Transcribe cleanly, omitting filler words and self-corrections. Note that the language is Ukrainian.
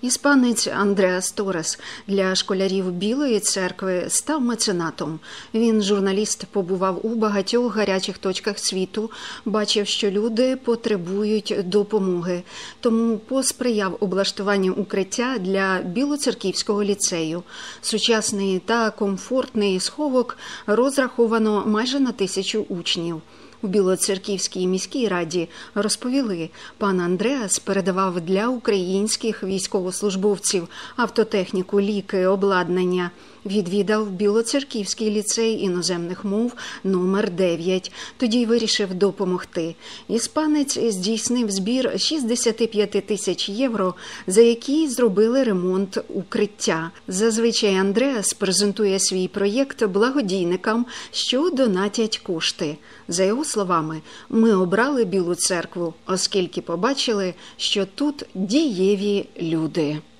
Іспанець Андреас Торес для школярів Білої церкви став меценатом. Він, журналіст, побував у багатьох гарячих точках світу, бачив, що люди потребують допомоги. Тому посприяв облаштуванню укриття для Білоцерківського ліцею. Сучасний та комфортний сховок розраховано майже на 1000 учнів. У Білоцерківській міській раді розповіли, пан Андреас передавав для українських військовослужбовців автотехніку, ліки, обладнання. Відвідав Білоцерківський ліцей іноземних мов номер 9. Тоді й вирішив допомогти. Іспанець здійснив збір 65 тисяч євро, за які зробили ремонт укриття. Зазвичай Андреас презентує свій проєкт благодійникам, що донатять кошти. За його словами, ми обрали Білу церкву, оскільки побачили, що тут дієві люди.